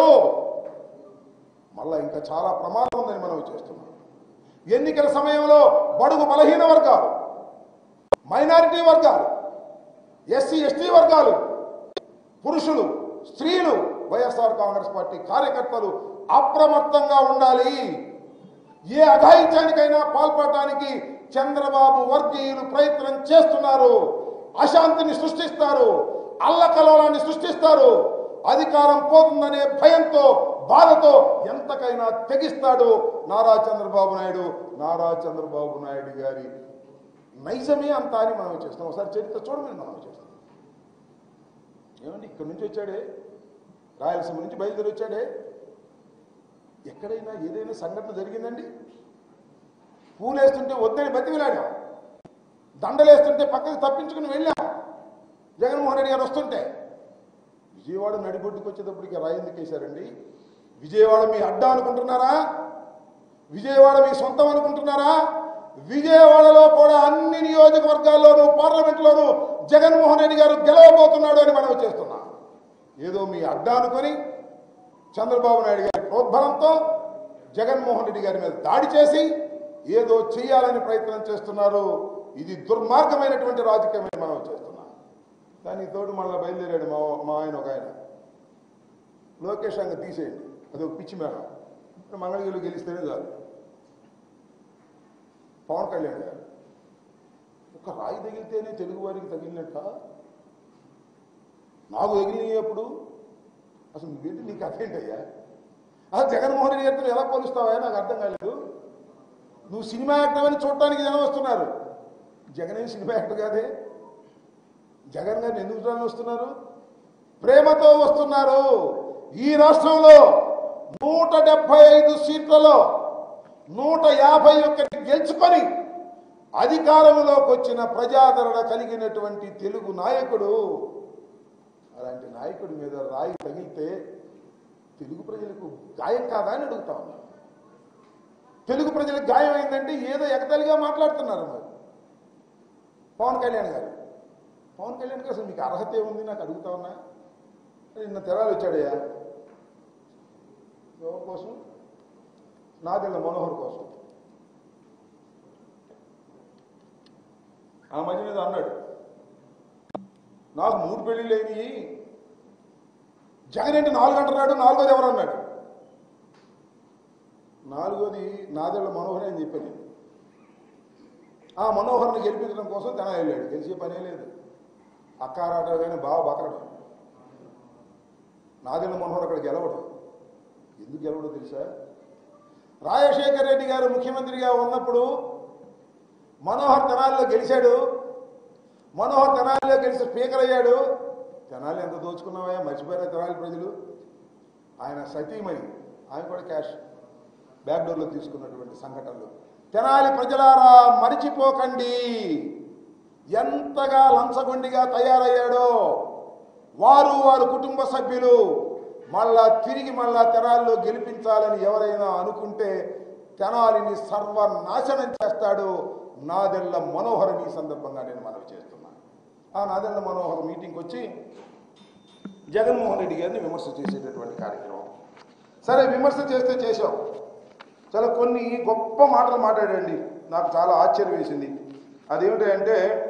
లేడు. మళ్ళా ఇంకా చాలా ప్రమాదం ఉందని మనం చేస్తున్నాం. ఎన్నికల సమయంలో బడుగు బలహీన వర్గాలు, మైనారిటీ వర్గాలు, ఎస్సీ ఎస్టీ వర్గాలు, పురుషులు, స్త్రీలు, వైఎస్ఆర్ కాంగ్రెస్ పార్టీ కార్యకర్తలు అప్రమత్తంగా ఉండాలి. ఏ అఘాయిత్యానికైనా పాల్పడటానికి చంద్రబాబు వర్గీయులు ప్రయత్నం చేస్తున్నారు. అశాంతిని సృష్టిస్తారు, అల్లకల్లోలాన్ని సృష్టిస్తారు. అధికారం పోతుందనే భయంతో, బాధతో ఎంతకైనా తెగిస్తాడు నారా చంద్రబాబు నాయుడు. నారా చంద్రబాబు నాయుడు గారి నైజమే అంత అని మనం చేస్తాం. ఒకసారి చరిత్ర చూడమని మనం చేస్తాం. ఏమండి, ఇక్కడి నుంచి వచ్చాడే, రాయలసీమ నుంచి బయలుదేరి వచ్చాడే, ఎక్కడైనా ఏదైనా సంఘటన జరిగిందండి? పూలేస్తుంటే వద్దని బతిమిలాడాం, దండలేస్తుంటే పక్కకి తప్పించుకుని వెళ్ళాం. జగన్మోహన్ రెడ్డి గారు వస్తుంటే విజయవాడ నడిబొడ్డుకు వచ్చేటప్పటికి రాయి ఎందుకు వేశారండి? విజయవాడ మీ అడ్డా అనుకుంటున్నారా? విజయవాడ మీ సొంతం అనుకుంటున్నారా? విజయవాడలో కూడా అన్ని నియోజకవర్గాల్లోనూ పార్లమెంట్లోనూ జగన్మోహన్ రెడ్డి గారు గెలవబోతున్నాడు అని మనం చేస్తున్నాం. ఏదో మీ అడ్డా అనుకొని చంద్రబాబు నాయుడు గారి ప్రోద్బలంతో జగన్మోహన్ రెడ్డి గారి మీద దాడి చేసి ఏదో చేయాలని ప్రయత్నం చేస్తున్నారు. ఇది దుర్మార్గమైనటువంటి రాజకీయమని మనం చేస్తున్నాం. దానికి తోడు మళ్ళీ బయలుదేరాడు మా ఆయన, ఒక ఆయన లోకేష్ అంగ తీసేయండి, అది ఒక పిచ్చి మేడం, మంగళగిరిలో గెలిస్తేనే చాలు. పవన్ కళ్యాణ్ గారు ఒక రాయి తగిలితేనే తెలుగు వారికి తగిలినట్ట, నాకు తగిలినప్పుడు అసలు నువ్వేంటి, నీకు అర్థేంటయ్యా? అసలు జగన్మోహన్ రెడ్డి గారితో ఎలా పోలుస్తావా? నాకు అర్థం కాలేదు. నువ్వు సినిమా యాక్టర్ అని చూడటానికి జనం వస్తున్నారు. జగన్ ఏం సినిమా యాక్టర్ కాదే. జగన్ గారిని ఎందుకు చూడాలని వస్తున్నారు? ప్రేమతో వస్తున్నారు. ఈ రాష్ట్రంలో 175 సీట్లలో 151 గెలుచుకొని అధికారంలోకి వచ్చిన ప్రజాదరణ కలిగినటువంటి తెలుగు నాయకుడు. అలాంటి నాయకుడి మీద రాయి తగిలితే తెలుగు ప్రజలకు గాయం కాదా అని అడుగుతా ఉన్నారు. తెలుగు ప్రజలకు గాయం అయిందంటే ఏదో ఎగతాళిగా మాట్లాడుతున్నారు. మరి పవన్ కళ్యాణ్ గారు అసలు మీకు అర్హత ఏముంది నాకు అడుగుతా ఉన్నా. నిన్న తెరాలు వచ్చాడయ్యా, ఎవరి కోసం? నాదెళ్ల మనోహర్ కోసం. ఆ మధ్య మీద అన్నాడు, నాకు 3 పెళ్లిళ్ళు అయినాయి, జగన్ ఏంటి 4 అంటున్నాడు, 4వది ఎవరు అన్నాడు? 4వది నాదెళ్ల మనోహర్ అని చెప్పాను. ఆ మనోహర్ని గెలిపించడం కోసం తన వెళ్ళాడు. గెలిచే పనే లేదు. అక్కారాట కానీ బావ బకరడు. నాదెళ్ల మనోహర్ అక్కడ గెలవడు. ఎందుకు గెలవడో తెలుసా? రాజశేఖర్ రెడ్డి గారు ముఖ్యమంత్రిగా ఉన్నప్పుడు మనోహర్ తెనాలిలో గెలిచాడు. మనోహర్ తెనాలిలో గెలిచి స్పీకర్ అయ్యాడు. తెనాలి ఎంత దోచుకున్నావా, మర్చిపోయిన తెనాలి ప్రజలు. ఆయన సతీమణి, ఆయన కూడా క్యాష్ బ్యాక్డోర్లో తీసుకున్నటువంటి సంఘటనలు. తెనాలి ప్రజలారా మరిచిపోకండి ఎంతగా లంచగొండిగా తయారయ్యాడో. వారు కుటుంబ సభ్యులు తిరిగి తెనాలిలో గెలిపించాలని ఎవరైనా అనుకుంటే తెనాలిని సర్వనాశనం చేస్తాడు నాదెళ్ల మనోహర్. ఈ సందర్భంగా నేను మనవి చేస్తున్నాను. ఆ నాదెళ్ల మనోహర్ మీటింగ్కి వచ్చి జగన్మోహన్ రెడ్డి గారిని విమర్శ చేసేటటువంటి కార్యక్రమం. సరే, విమర్శ చేస్తే చేశాం. చాలా కొన్ని గొప్ప మాటలు మాట్లాడండి, నాకు చాలా ఆశ్చర్యం వేసింది. అదేమిటంటే